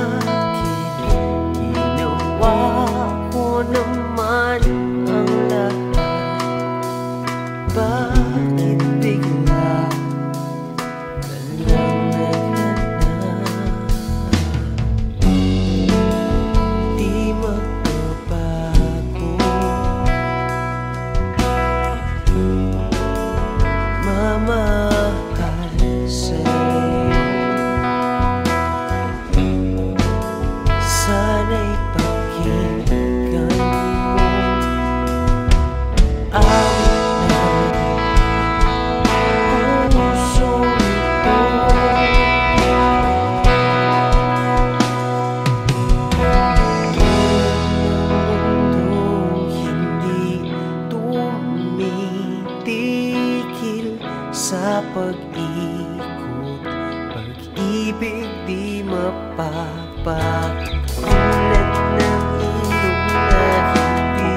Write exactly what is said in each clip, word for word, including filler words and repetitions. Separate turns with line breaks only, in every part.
Bakit ginawa ko naman ang lahat? Bakit bigla ka lang naghanap? Di magbabago, mamahal sa'yo. Sana'y pakinggan mo awit ng pusong ito. Mundong hindi tumitigil sa pag-ikot, pag-ibig di mapapag tulad ng ilog na hindi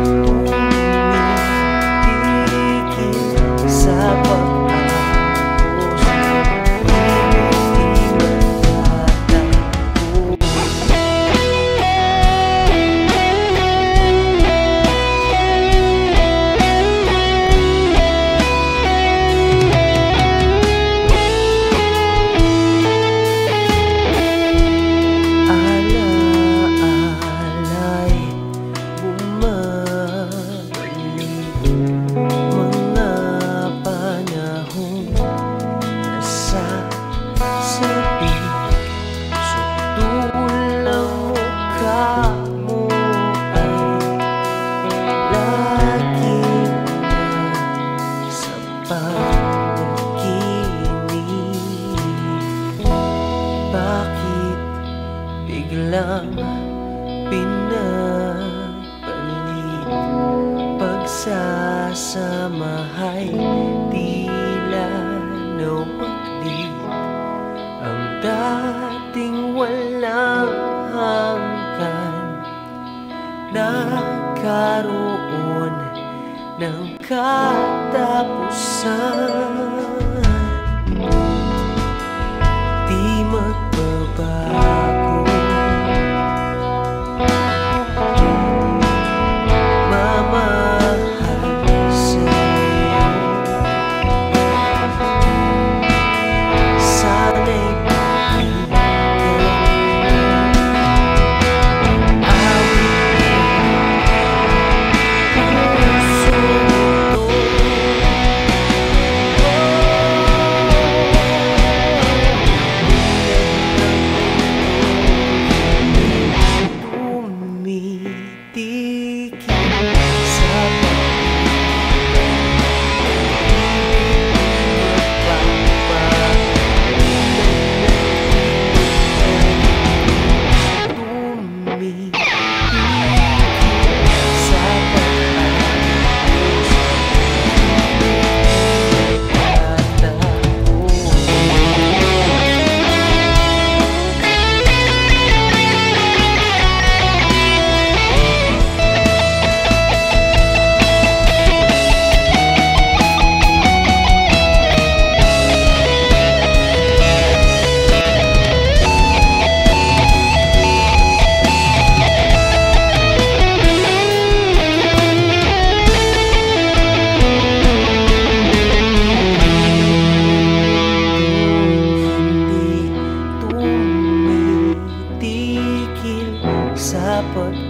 tumitigil sa pag-agos, pag-ibig di magtatago. Bakit biglang pinapalit? Pagsasamahay tila nawaglit, ang dating walang hanggan nagkaroon ng katapusan. Di magbabago, mamahal sa'yo. Sana'y pakinggan awit ng pusong ito. Tumitigil sa pag